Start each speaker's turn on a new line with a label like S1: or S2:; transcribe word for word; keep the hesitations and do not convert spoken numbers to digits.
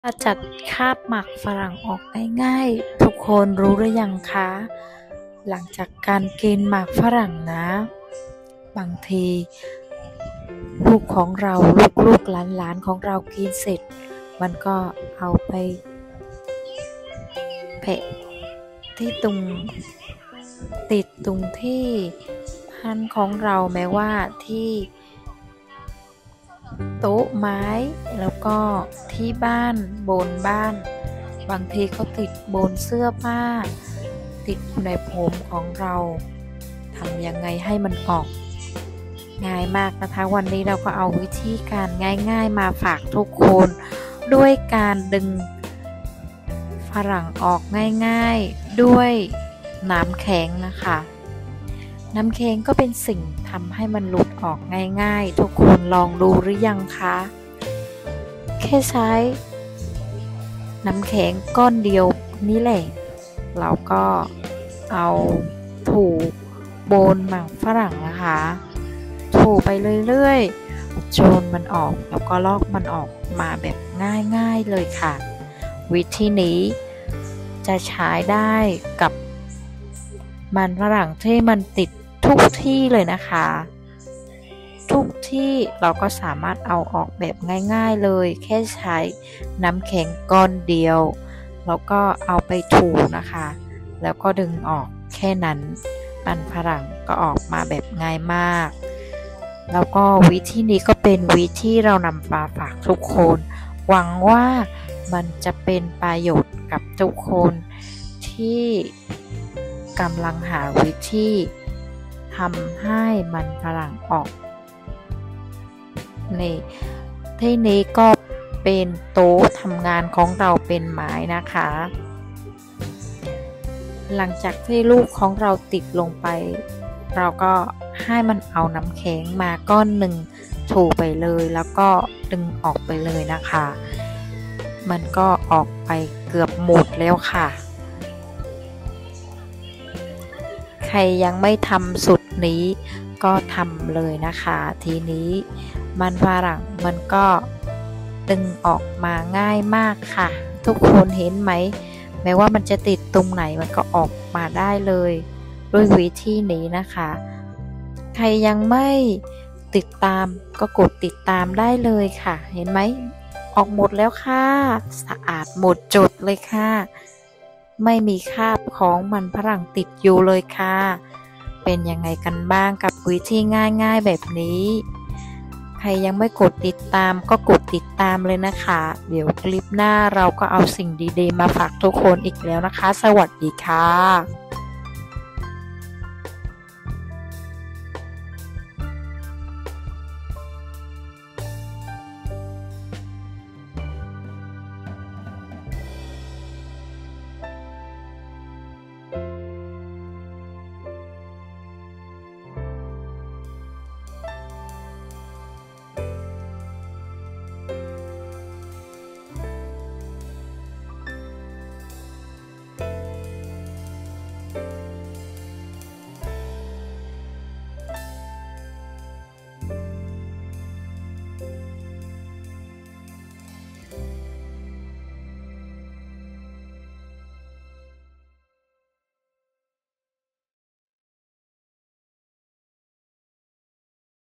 S1: จะจัดคาบหมักฝรั่งออกง่ายๆทุกคนรู้หรือยังคะ หลังจากการกินหมากฝรั่งนะ บางทีลูกของเราลูกๆหลานๆของเรากินเสร็จ มันก็เอาไปแปะที่ตรงติดตรงที่พันของเราแม้ว่าที่โต๊ะไม้แล้วก็ที่บ้านบนบ้านบางทีเขาติดบนเสื้อผ้าติดอยู่ในผมของเราทำยังไงให้มันออกง่ายมากนะคะวันนี้เราก็เอาวิธีการง่ายๆมาฝากทุกคนด้วยการดึงฝรั่งออกง่ายๆด้วยน้ำแข็งนะคะน้ำแข็งก็เป็นสิ่งทำให้มันหลุดออกง่ายๆทุกคนลองดูหรือยังคะแค่ใช้น้ำแข็งก้อนเดียวนี่แหละเราก็เอาถูบนหมากฝรั่งนะคะถูไปเรื่อยๆจนมันออกแล้วก็ลอกมันออกมาแบบง่ายๆเลยค่ะวิธีนี้จะใช้ได้กับมันฝรั่งที่มันติดทุกที่เลยนะคะทุกที่เราก็สามารถเอาออกแบบง่ายๆเลยแค่ใช้น้ำแข็งก้อนเดียวแล้วก็เอาไปถูนะคะแล้วก็ดึงออกแค่นั้นมันฝรั่งก็ออกมาแบบง่ายมากแล้วก็วิธีนี้ก็เป็นวิธีเรานำมาฝากทุกคนหวังว่ามันจะเป็นประโยชน์กับทุกคนที่กำลังหาวิธีทำให้มันฝรั่งออกนี่ที่นี้ก็เป็นโต๊ะทำงานของเราเป็นไม้นะคะหลังจากที่ลูกของเราติดลงไปเราก็ให้มันเอาน้ำแข็งมาก้อนหนึ่งถูไปเลยแล้วก็ดึงออกไปเลยนะคะมันก็ออกไปเกือบหมดแล้วค่ะใครยังไม่ทำสุดนี้ก็ทำเลยนะคะทีนี้มันฝรั่งมันก็ดึงออกมาง่ายมากค่ะทุกคนเห็นไหมแม้ว่ามันจะติดตรงไหนมันก็ออกมาได้เลยด้วยวิธีนี้นะคะใครยังไม่ติดตามก็กดติดตามได้เลยค่ะเห็นไหมออกหมดแล้วค่ะสะอาดหมดจดเลยค่ะไม่มีคราบของมันฝรั่งติดอยู่เลยค่ะเป็นยังไงกันบ้างกับวิธีง่ายๆแบบนี้ใครยังไม่กดติดตามก็กดติดตามเลยนะคะเดี๋ยวคลิปหน้าเราก็เอาสิ่งดีๆมาฝากทุกคนอีกแล้วนะคะสวัสดีค่ะ